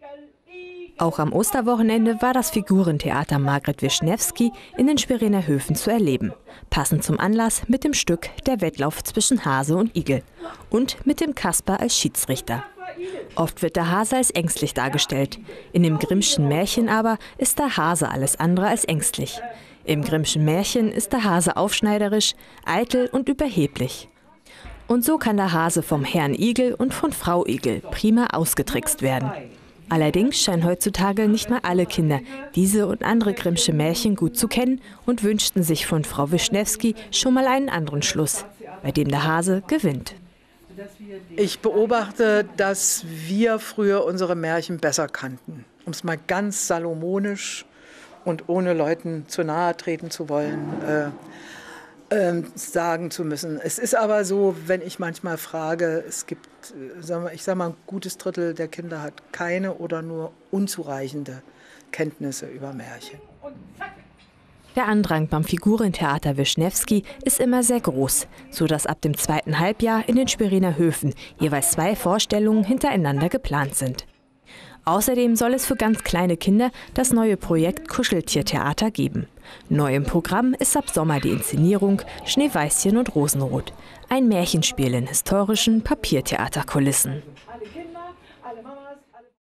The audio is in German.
Auch am Osterwochenende war das Figurentheater Margret Wischnewski in den Schweriner Höfen zu erleben. Passend zum Anlass mit dem Stück Der Wettlauf zwischen Hase und Igel und mit dem Kasper als Schiedsrichter. Oft wird der Hase als ängstlich dargestellt. In dem Grimmschen Märchen aber ist der Hase alles andere als ängstlich. Im Grimmschen Märchen ist der Hase aufschneiderisch, eitel und überheblich. Und so kann der Hase vom Herrn Igel und von Frau Igel prima ausgetrickst werden. Allerdings scheinen heutzutage nicht mal alle Kinder diese und andere Grimmsche Märchen gut zu kennen und wünschten sich von Frau Wischnewski schon mal einen anderen Schluss, bei dem der Hase gewinnt. Ich beobachte, dass wir früher unsere Märchen besser kannten. Um es mal ganz salomonisch und ohne Leuten zu nahe treten zu wollen, sagen zu müssen. Es ist aber so, wenn ich manchmal frage, es gibt, ich sage mal, ein gutes Drittel der Kinder hat keine oder nur unzureichende Kenntnisse über Märchen. Der Andrang beim Figurentheater Wischnewski ist immer sehr groß, sodass ab dem zweiten Halbjahr in den Schweriner Höfen jeweils 2 Vorstellungen hintereinander geplant sind. Außerdem soll es für ganz kleine Kinder das neue Projekt Kuscheltiertheater geben. Neu im Programm ist ab Sommer die Inszenierung Schneeweißchen und Rosenrot, ein Märchenspiel in historischen Papiertheaterkulissen.